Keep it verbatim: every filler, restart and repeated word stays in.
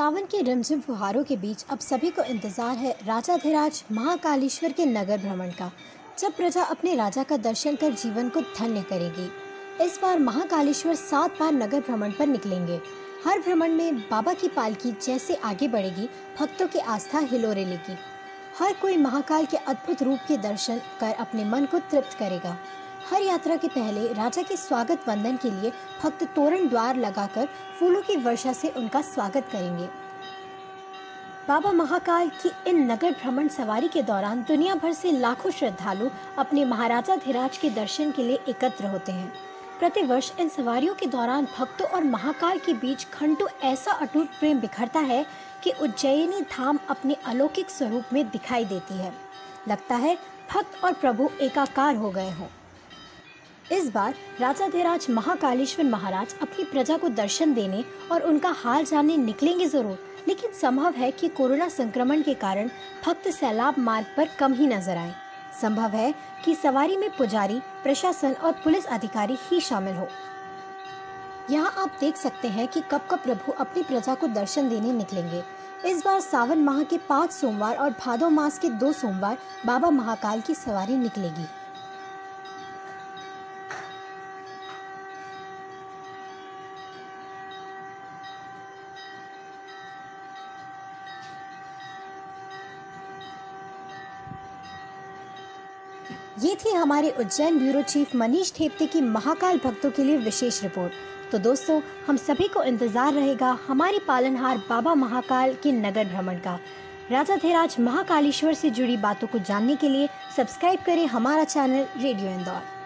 सावन के रिमझिम फुहारों के बीच अब सभी को इंतजार है राजाधिराज महाकालेश्वर के नगर भ्रमण का, जब प्रजा अपने राजा का दर्शन कर जीवन को धन्य करेगी। इस बार महाकालेश्वर सात बार नगर भ्रमण पर निकलेंगे। हर भ्रमण में बाबा की पालकी जैसे आगे बढ़ेगी, भक्तों की आस्था हिलोरे लेगी। हर कोई महाकाल के अद्भुत रूप के दर्शन कर अपने मन को तृप्त करेगा। हर यात्रा के पहले राजा के स्वागत वंदन के लिए भक्त तोरण द्वार लगाकर फूलों की वर्षा से उनका स्वागत करेंगे। बाबा महाकाल की इन नगर भ्रमण सवारी के दौरान दुनिया भर से लाखों श्रद्धालु अपने महाराजाधिराज के दर्शन के लिए एकत्र होते हैं। प्रतिवर्ष इन सवारियों के दौरान भक्तों और महाकाल के बीच घंटों ऐसा अटूट प्रेम बिखरता है कि उज्जैनी धाम अपने अलौकिक स्वरूप में दिखाई देती है। लगता है भक्त और प्रभु एकाकार हो गए हों। इस बार राजाधिराज महाकालेश्वर महाराज अपनी प्रजा को दर्शन देने और उनका हाल जानने निकलेंगे जरूर, लेकिन संभव है कि कोरोना संक्रमण के कारण भक्त सैलाब मार्ग पर कम ही नजर आए। संभव है कि सवारी में पुजारी, प्रशासन और पुलिस अधिकारी ही शामिल हो। यहाँ आप देख सकते हैं कि कब कब प्रभु अपनी प्रजा को दर्शन देने निकलेंगे। इस बार सावन माह के पाँच सोमवार और भादो मास के दो सोमवार बाबा महाकाल की सवारी निकलेगी। ये थी हमारे उज्जैन ब्यूरो चीफ मनीष ठेपते की महाकाल भक्तों के लिए विशेष रिपोर्ट। तो दोस्तों, हम सभी को इंतजार रहेगा हमारी पालनहार बाबा महाकाल के नगर भ्रमण का। राजाधिराज महाकालेश्वर से जुड़ी बातों को जानने के लिए सब्सक्राइब करें हमारा चैनल रेडियो इंदौर।